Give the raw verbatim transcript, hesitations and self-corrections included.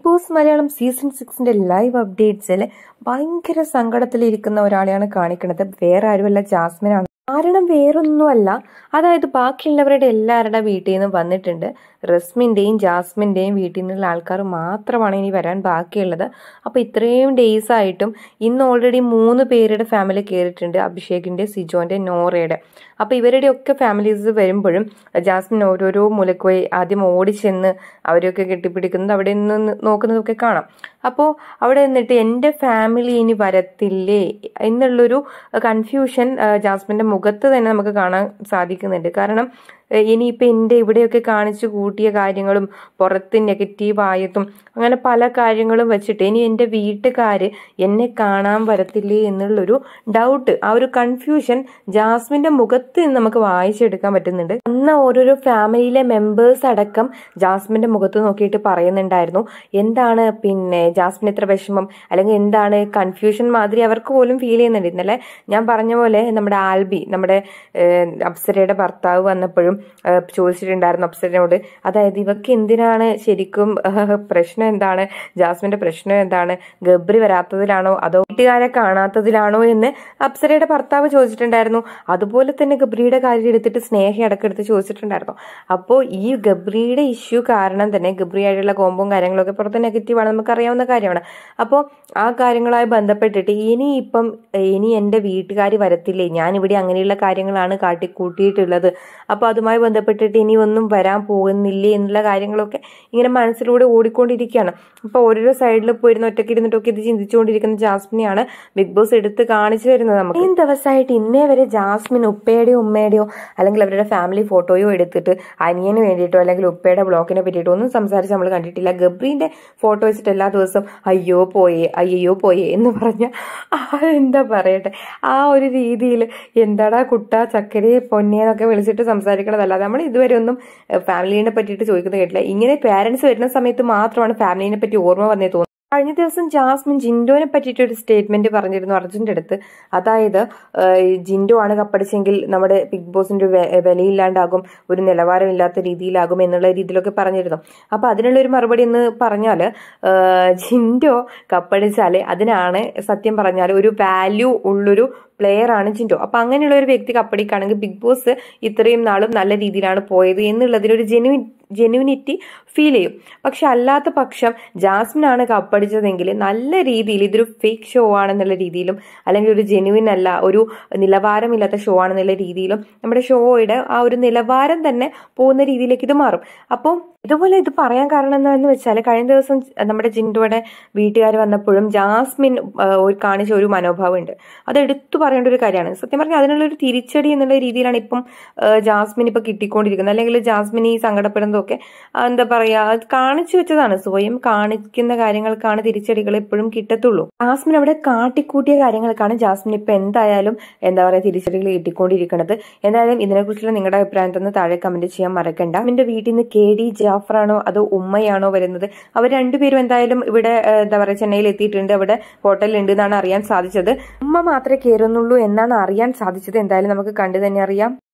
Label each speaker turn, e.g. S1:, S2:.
S1: Big Boss Malayalam season സിക്സിന്റെ live അപ്ഡേറ്റ്സിൽ ഭയങ്കര സങ്കടത്തിലിരിക്കുന്ന ഒരാളെയാണ് കാണിക്കുന്നത്. വേറെ ആരുമല്ല, ജാസ്മിനാണ്. കാരണം വേറൊന്നുമല്ല, അതായത് ബാക്കിയുള്ളവരുടെ എല്ലാവരുടെ വീട്ടിൽ നിന്നും വന്നിട്ടുണ്ട്. റസ്മിന്റെയും ജാസ്മിന്റെയും വീട്ടിൽ നിന്നുള്ള ആൾക്കാർ മാത്രമാണ് ഇനി വരാൻ ബാക്കിയുള്ളത്. അപ്പൊ ഇത്രയും ഡേയ്സ് ആയിട്ടും ഇന്ന് ഓൾറെഡി മൂന്ന് പേരുടെ ഫാമിലി കയറിയിട്ടുണ്ട്, അഭിഷേകിന്റെ, സിജോന്റെ, നോറയുടെ. അപ്പൊ ഇവരുടെ ഒക്കെ ഫാമിലീസ് വരുമ്പോഴും ജാസ്മിൻ ഓരോരോ മൂലക്ക് പോയി ആദ്യം ഓടിച്ചെന്ന് അവരെയൊക്കെ കെട്ടിപ്പിടിക്കുന്നത് അവിടെ നിന്ന് നോക്കുന്നതൊക്കെ കാണാം. അപ്പോൾ അവിടെ നിന്നിട്ട് എൻ്റെ ഫാമിലി ഇനി വരത്തില്ലേ എന്നുള്ളൊരു കൺഫ്യൂഷൻ ജാസ്മിന്റെ മുഖത്ത് തന്നെ നമുക്ക് കാണാൻ സാധിക്കുന്നുണ്ട്. കാരണം ഇനിയിപ്പോൾ എൻ്റെ ഇവിടെയൊക്കെ കാണിച്ചു കൂട്ടിയ കാര്യങ്ങളും പുറത്ത് നെഗറ്റീവായതും അങ്ങനെ പല കാര്യങ്ങളും വെച്ചിട്ട് ഇനി എൻ്റെ വീട്ടുകാർ എന്നെ കാണാൻ വരത്തില്ലേ എന്നുള്ളൊരു ഡൗട്ട്, ആ ഒരു കൺഫ്യൂഷൻ ജാസ്മിന്റെ മുഖത്ത് നിന്ന് നമുക്ക് വായിച്ചെടുക്കാൻ പറ്റുന്നുണ്ട്. അന്ന് ഓരോരോ ഫാമിലിയിലെ മെമ്പേഴ്സ് അടക്കം ജാസ്മിന്റെ മുഖത്ത് നോക്കിയിട്ട് പറയുന്നുണ്ടായിരുന്നു എന്താണ് പിന്നെ ജാസ്മിൻ എത്ര വിഷമം, അല്ലെങ്കിൽ എന്താണ് കൺഫ്യൂഷൻ മാതിരി അവർക്ക് പോലും ഫീൽ ചെയ്യുന്നുണ്ട്. ഇന്നലെ ഞാൻ പറഞ്ഞ പോലെ നമ്മുടെ ആൽബി, നമ്മുടെ അപ്സരയുടെ ഭർത്താവ് വന്നപ്പോഴും ചോദിച്ചിട്ടുണ്ടായിരുന്നു അപ്സരനോട്, അതായത് ഇവർക്ക് എന്തിനാണ് ശരിക്കും പ്രശ്നം എന്താണ്, ജാസ്മിന്റെ പ്രശ്നം എന്താണ്, ഗബ്രി വരാത്തതിലാണോ അതോ വീട്ടുകാരെ കാണാത്തതിലാണോ എന്ന് അപ്സരയുടെ ഭർത്താവ് ചോദിച്ചിട്ടുണ്ടായിരുന്നു. അതുപോലെ തന്നെ ഗബ്രിയുടെ കാര്യം എടുത്തിട്ട് സ്നേഹ അടക്കെടുത്ത് ചോദിച്ചിട്ടുണ്ടായിരുന്നു. അപ്പോൾ ഈ ഗബ്രിയുടെ ഇഷ്യൂ കാരണം തന്നെ ഗബ്രിയായിട്ടുള്ള കോമ്പും കാര്യങ്ങളൊക്കെ പുറത്ത് നെഗറ്റീവാണ്, നമുക്ക് അറിയാവുന്ന കാര്യമാണ്. അപ്പോൾ ആ കാര്യങ്ങളായി ബന്ധപ്പെട്ടിട്ട് ഇനി ഇപ്പം ഇനി എൻ്റെ വീട്ടുകാർ വരത്തില്ലേ, ഞാനിവിടെ അങ്ങനെയുള്ള കാര്യങ്ങളാണ് കാട്ടിക്കൂട്ടിയിട്ടുള്ളത്, അപ്പോൾ അതുമായി ബന്ധപ്പെട്ടിട്ട് ഇനി ഒന്നും വരാൻ പോകുന്നില്ലേ എന്നുള്ള കാര്യങ്ങളൊക്കെ ഇങ്ങനെ മനസ്സിലൂടെ ഓടിക്കൊണ്ടിരിക്കുകയാണ്. അപ്പോൾ ഓരോരോ സൈഡിൽ പോയിരുന്ന ഒറ്റയ്ക്ക് ഇരുന്നിട്ടൊക്കെ ഇത് ചിന്തിച്ചുകൊണ്ടിരിക്കുന്ന ജാസ്മിനെയാണ് ബിഗ് ബോസ് എടുത്ത് കാണിച്ചു തരുന്നത്. നമുക്ക് ഈ ദിവസമായിട്ട് ഇന്നേ വരെ ജാസ്മിൻ ഉപ്പയുടെയോ ഉമ്മയുടെയോ അല്ലെങ്കിൽ അവരുടെ ഫാമിലി ഫോട്ടോയോ എടുത്തിട്ട് അനിയന് വേണ്ടിയിട്ടോ അല്ലെങ്കിൽ ഉപ്പയുടെ ബ്ലോക്കിനെ പറ്റിയിട്ടോ ഒന്നും സംസാരിച്ച് നമ്മൾ കണ്ടിട്ടില്ല. ഗബ്രീന്റെ ഫോട്ടോ വെച്ചിട്ട് എല്ലാ ദിവസവും അയ്യോ പോയേ അയ്യോ പോയേ എന്ന് പറഞ്ഞ എന്താ പറയട്ടെ, ആ ഒരു രീതിയിൽ എന്താടാ കുട്ട ചക്കരെ പൊന്നിയെന്നൊക്കെ വിളിച്ചിട്ട് സംസാരിക്കണതല്ലാതെ നമ്മൾ ഇതുവരെ ഒന്നും ഫാമിലിനെ പറ്റിയിട്ട് ചോദിക്കുന്നത് കേട്ടില്ല. ഇങ്ങനെ പാരന്റ്സ് വരുന്ന സമയത്ത് മാത്രമാണ് ഫാമിലിനെ പറ്റി ഓർമ്മ വന്നേ തോന്നുന്നു. കഴിഞ്ഞ ദിവസം ജാസ്മിൻ ജിൻഡോനെ പറ്റിയിട്ട് ഒരു സ്റ്റേറ്റ്മെന്റ് പറഞ്ഞിരുന്നു അർജുന്റെ അടുത്ത്. അതായത് ജിൻഡോ ആണ് കപ്പടിച്ചെങ്കിൽ നമ്മുടെ ബിഗ് ബോസിന്റെ വിലയില്ലാണ്ടാകും, ഒരു നിലവാരമില്ലാത്ത രീതിയിലാകും എന്നുള്ള രീതിയിലൊക്കെ പറഞ്ഞിരുന്നു. അപ്പൊ അതിനുള്ള ഒരു മറുപടി എന്ന് പറഞ്ഞാല് ജിൻഡോ കപ്പടിച്ചാല് അതിനാണ് സത്യം പറഞ്ഞാൽ ഒരു വാല്യൂ ഉള്ളൊരു പ്ലെയർ ആണ് ജിൻഡോ. അപ്പൊ അങ്ങനെയുള്ള ഒരു വ്യക്തി കപ്പടിക്കുകയാണെങ്കിൽ ബിഗ് ബോസ് ഇത്രയും നാളും നല്ല രീതിയിലാണ് പോയത് എന്നുള്ളതിനൊരു ജെന്യു ജെന്യൂനിറ്റി ഫീൽ ചെയ്യും. പക്ഷെ അല്ലാത്ത പക്ഷം ജാസ്മിൻ ആണ് കപ്പടിച്ചതെങ്കിൽ നല്ല രീതിയിൽ ഇതൊരു ഫേക്ക് ഷോ ആണെന്നുള്ള രീതിയിലും അല്ലെങ്കിൽ ഒരു ജെന്യൂൻ അല്ല, ഒരു നിലവാരമില്ലാത്ത ഷോ ആണെന്നുള്ള രീതിയിലും നമ്മുടെ ഷോയുടെ ആ ഒരു നിലവാരം തന്നെ പോകുന്ന രീതിയിലേക്ക് ഇത് മാറും. അപ്പം ഇതുപോലെ ഇത് പറയാൻ കാരണം എന്താണെന്ന് വെച്ചാൽ കഴിഞ്ഞ ദിവസം നമ്മുടെ ജിൻഡോയുടെ വീട്ടുകാർ വന്നപ്പോഴും ജാസ്മിൻ കാണിച്ച ഒരു മനോഭാവം ഉണ്ട്, അത് എടുത്തു പറയേണ്ട ഒരു കാര്യമാണ്. സത്യം പറഞ്ഞാൽ അതിനുള്ള ഒരു തിരിച്ചടി എന്നുള്ള രീതിയിലാണ് ഇപ്പം ജാസ്മിൻ ഇപ്പൊ കിട്ടിക്കൊണ്ടിരിക്കുന്നത്. അല്ലെങ്കിൽ ജാസ്മിൻ ഈ സങ്കടപ്പെടുന്നതൊക്കെ എന്താ പറയാ കാണിച്ചു വെച്ചതാണ്, സ്വയം കാണിക്കുന്ന കാര്യങ്ങൾക്കാണ് തിരിച്ചടികൾ എപ്പോഴും കിട്ടത്തുള്ളൂ. ജാസ്മിൻ അവിടെ കാട്ടിക്കൂട്ടിയ കാര്യങ്ങൾക്കാണ് ജാസ്മിൻ ഇപ്പൊ എന്തായാലും എന്താ പറയാ തിരിച്ചടികൾ കിട്ടിക്കൊണ്ടിരിക്കുന്നത്. എന്തായാലും ഇതിനെക്കുറിച്ചുള്ള നിങ്ങളുടെ അഭിപ്രായം തന്നെ താഴെ കമന്റ് ചെയ്യാൻ മറക്കണ്ട. എന്റെ വീട്ടിൽ നിന്ന് കെ ഡി ജാഫറാണോ അതോ ഉമ്മയാണോ വരുന്നത്? അവർ രണ്ടുപേരും എന്തായാലും ഇവിടെ എന്താ പറയുക ചെന്നൈയിൽ എത്തിയിട്ടുണ്ട്, അവിടെ ഹോട്ടലിൽ ഉണ്ട് എന്നാണ് അറിയാൻ സാധിച്ചത്. ഉമ്മ മാത്രമേ കയറുന്നുള്ളൂ എന്നാണ് അറിയാൻ സാധിച്ചത്. എന്തായാലും നമുക്ക് കണ്ടു തന്നെ അറിയാം.